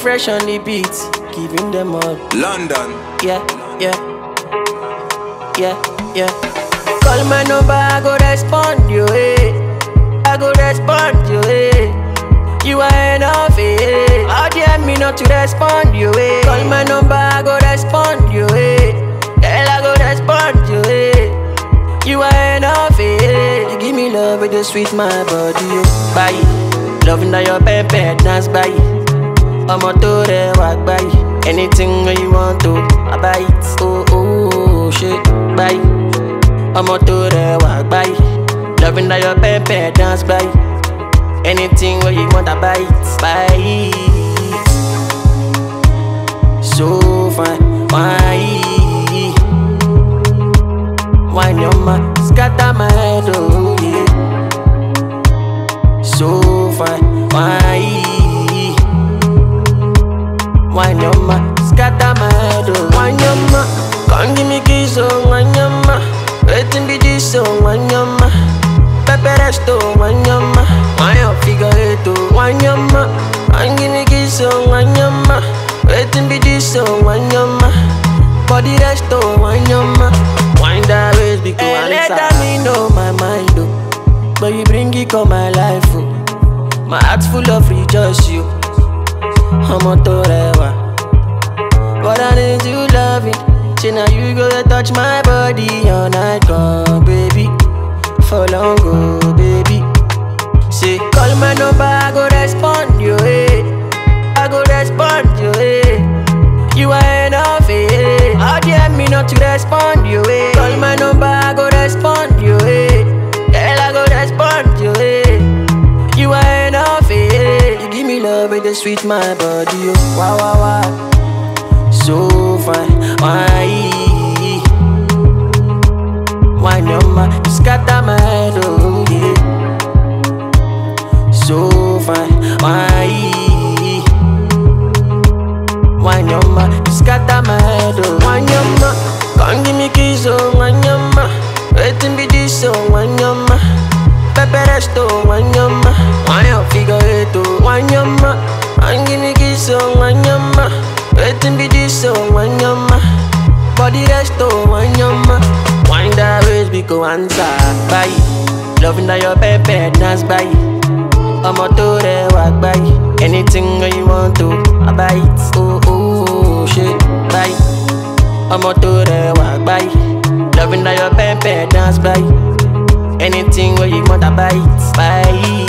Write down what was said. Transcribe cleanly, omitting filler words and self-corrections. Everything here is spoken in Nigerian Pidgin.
fresh on the beat, giving them all. London. Yeah, yeah, yeah, yeah. Call my number, I go respond you, I go respond you, You are enough, How dare me not to respond you, Call my number, I go respond you, Girl, I go respond you, You are enough, You give me love with the sweet my body, Bye. Loving that your pepper dance, bye. I'ma do the walk, bye. Anything you want to, I buy it. Oh, oh, shit, bye. I'ma do the walk, bye. Loving that your pepper dance, bye. Anything where you want, I buy it, buy. So fine, why? Wine your man, scatter my head, oh yeah. So fine, why? Wine your man, scatter my head, oh. Wine your man, come give me kiss, oh. Wine your man, waiting be this, oh. Wine your man, pepper resto, wine your man, wine your figure eight, oh. Wine your man, come give me kiss, oh. Wine your man, waiting be this, oh. Wine your man, body resto, wine your man, wine that waist because I let me know my mind, oh. But you bring it on my life, oh. My heart's full of rejoice, you. I'm a torewa, but I need you loving. Say now you go to touch my body all night long, baby. For long, go, baby. Say call my number, I go respond you, I go respond you, You are enough, How dare me not to respond you, Call my number, I go respond you, Girl, I go respond you, You are enough, You give me love with the sweet my body, oh. Wow, wow, wow. So fine, why? Wine your man, you scatter my head, oh yeah. So fine, why? Wine your man, you scatter my head, oh. Wine your man, come give me kiss, oh. Wine your man, waiting be this, oh. Wine your man, pepper resto, wine your man, wine your figure eight, oh. Wine your man, come give me kiss, oh. Wine your man, waiting be this, oh. Wine your man, body resto, wine your man, wine that waist because answer, bye. Loving that your pepper dance, bye. I'ma do the walk, bye. Anything you want to, I buy it. Oh, oh, shit, bye. I'ma do the walk, bye. Loving that your pepper dance, bye. Anything where you want, I buy it, bye.